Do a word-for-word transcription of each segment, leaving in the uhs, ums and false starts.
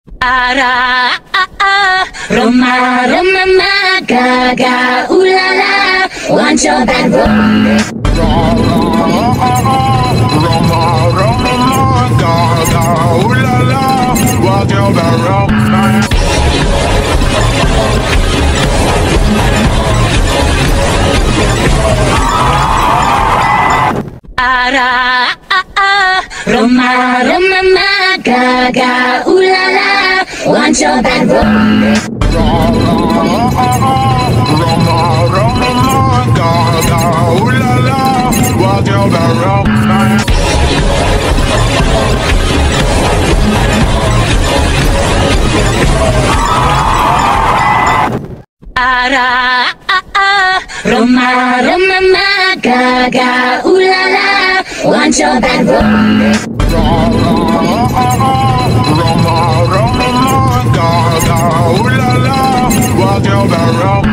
Ara, ah, ah, Roma, Roma, ma, ga, ga, ooh la la, want your bad rum. Roma, Roma, ma, ga, ga, ooh la la, want your bad rum. Ara, ah, ah, Roma, Roma, ma, ga, ga, ooh la la, want your bad rum. Roma, Roma, ma, ga, ga, ooh la la, want your bad rum. Ara, ah, ah, Roma, Roma, ma, ga, ga, ooh la la, want your bad rum. Roma, Roma, ma, ga, ga, ooh la la, want your bad rum.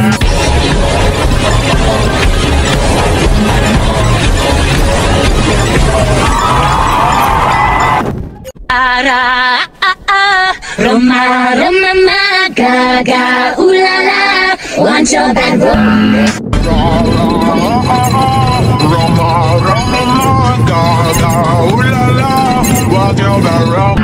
Ara, ah, ah, Roma, Roma, ma, ga, ga, ooh la la, want your bad rum. Roma, Roma, ma, ga, ga, ooh la la, want your bad rum.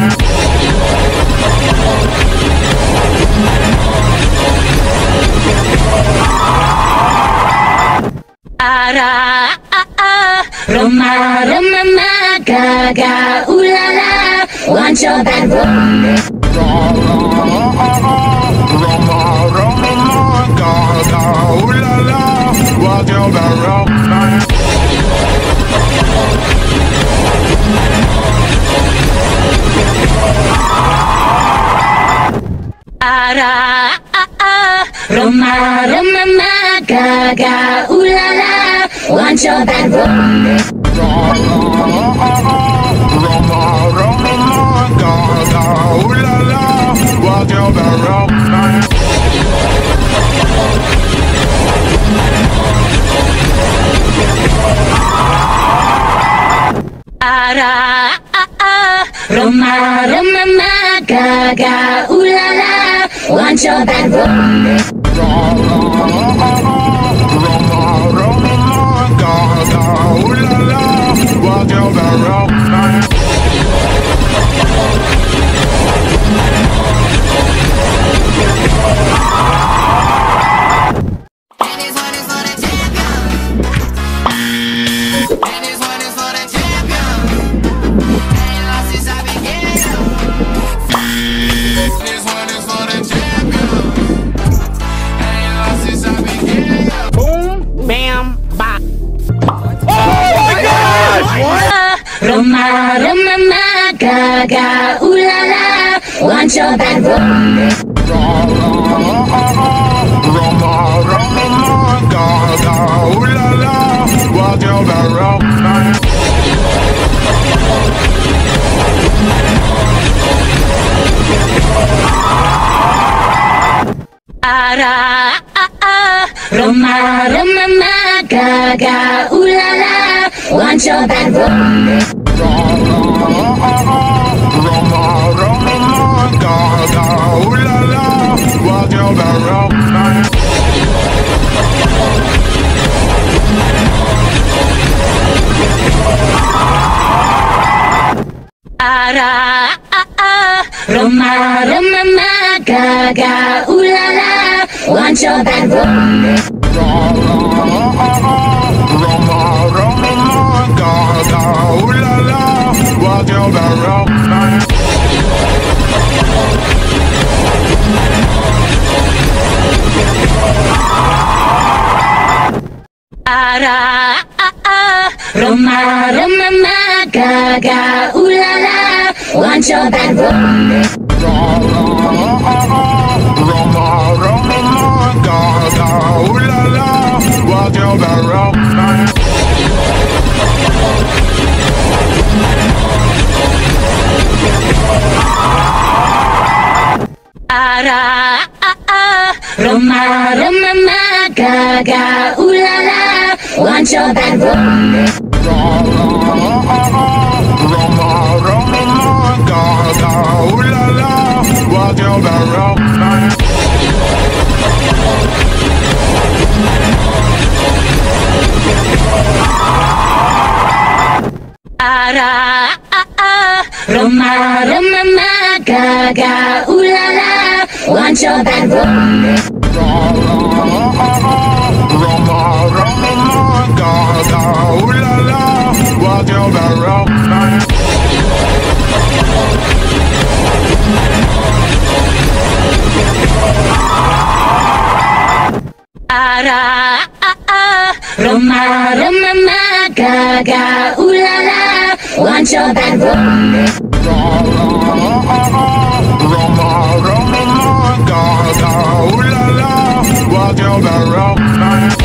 Ara, ah, ah, Roma, Roma, ma, ga, ga, ooh la la, want your bad rum. Roma, Roma, ma, ga, ga, ooh la la, want your bad rum. Ara, ah, ah, Roma, Roma, ma, ga, ga, ooh la la, want your bad rum. Roma, Roma, ma, ga, ga, ooh la la, want your bad rum. Ara, ah, ah, Roma, Roma, ma, ga, ga, ooh la la, want your bad rum. Roma, Roma, ma, ga, ga, ooh la la, want your bad rum. Roma, Roma, ma, ga, ga, ooh la la, want your bad rum. Roma, Roma, ma, ga, ga, ooh la la, want your bad rum. Ara, ah, ah, Roma, Roma, ma, ga, ga, ooh la la, want your bad rum. Roma, Roma, ma, ga, ga, ooh la la, want your bad rum. Ara, ah, ah, Roma, Roma, ma, ga, ga, ooh la la, want your bad rum. Roma, Roma, ma, ga, ga, ooh la la, want your bad rum. Ara, ah, ah, Roma, Roma, ma, ga, ga, ooh la la, want your bad rum. Roma, Roma, ma, ga, ga, ooh la la, want your bad rum. Ara, ah, ah, Roma, Roma, ma, ga, ga, ooh la la, want your bad rum. Roma, Roma, ma, ga, ga, ooh la la. Roma, Roma, ma, gaga, ooh la la, want your bad romance. Roma, Roma, ma, gaga, ooh la la, want your bad romance. Ara, ah, ah, Roma, Roma, ma, gaga, ooh la la, want your bad romance. Roma, Roma, ma, gaga, ooh la la, want your bad romance.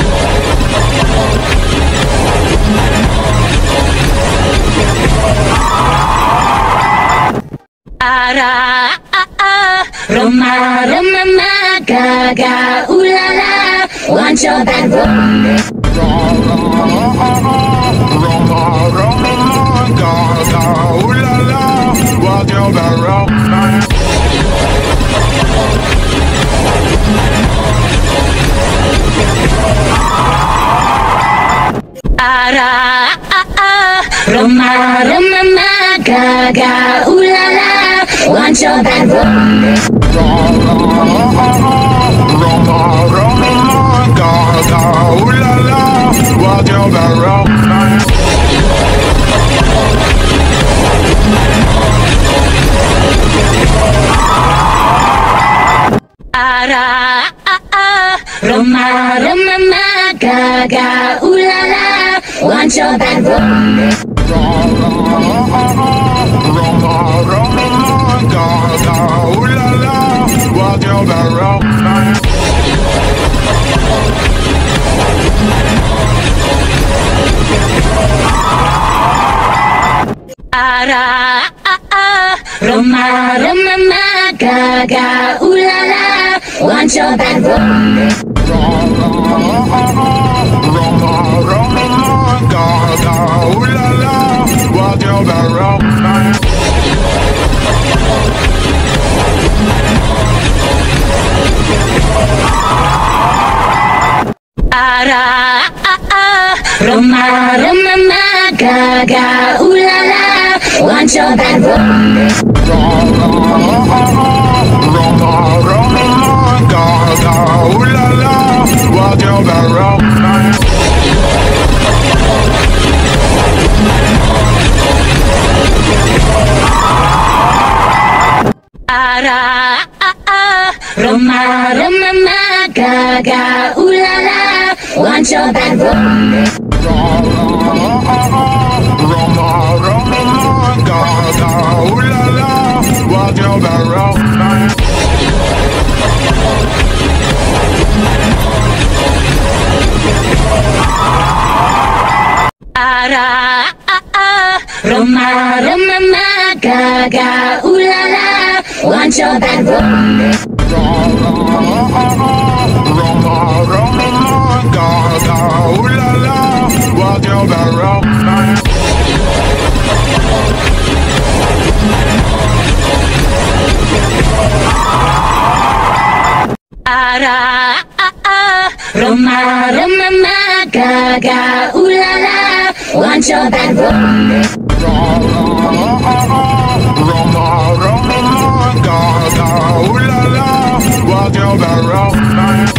Ara, ah, ah, Roma, Roma, ma, gaga, ooh la la, want your bad romance. Roma, Roma, ma, gaga, ooh la la, want your bad romance. Ara, ah, ah, Roma, Roma, ma, gaga, ooh la la, want your bad romance. Roma, Roma, ma, gaga, ooh la la, want your bad romance. Ara, ah, ah, Roma, Roma, ma, gaga, ooh la la, want your bad romance. Roma, Roma, ma, gaga, ooh la la, want your bad romance. Ara, ah, ah, Roma, Roma, ma, gaga, ooh la la, want your bad romance. Roma, Roma, ma, gaga, ooh la la, want your bad romance. Ara, ah, ah, Roma, Roma, ma, gaga, ooh la la, want your bad romance. Roma, Roma, ma, gaga, ooh la la, want your bad romance. Ara, ah, ah, Roma, Roma, ma, gaga, ooh la la, want your bad romance. Roma, Roma, ma, gaga, ooh la la, want your bad romance. Ara, ah, ah, Roma, Roma, ma, gaga, ooh la la, want your bad romance. Roma, Roma, ma, gaga, ooh la la, want your bad romance. Ara, ah, ah, Roma, Roma, ma, gaga, ooh la la, want your bad romance. Roma, Roma, ma, gaga, ooh la la, want your bad romance.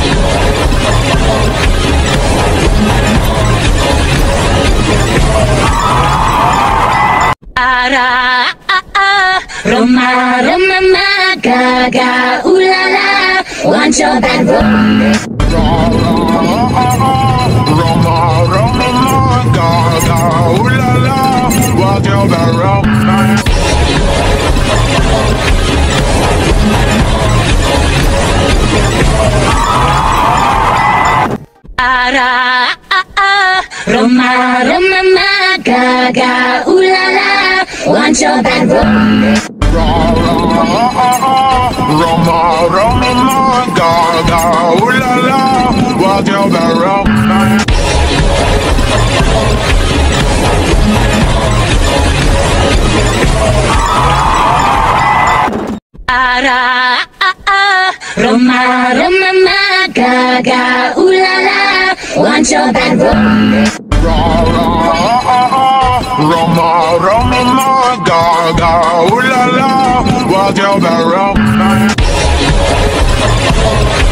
Ara, ah, ah, Roma, Roma, ma, gaga, ooh la la, want your bad romance. Roma, Roma, ma, gaga, ooh la la, want your bad romance. Ara, ah, ah, Roma, Roma, ma, gaga, ooh la la, want your bad romance. Roma, Roma, ma, gaga, ooh la la, want your bad romance. Ara, ah, ah, Roma, Roma, ma, gaga, ooh la la, want your bad romance. Roma, Roma, more, gaga, ooh la la, walk your barrel.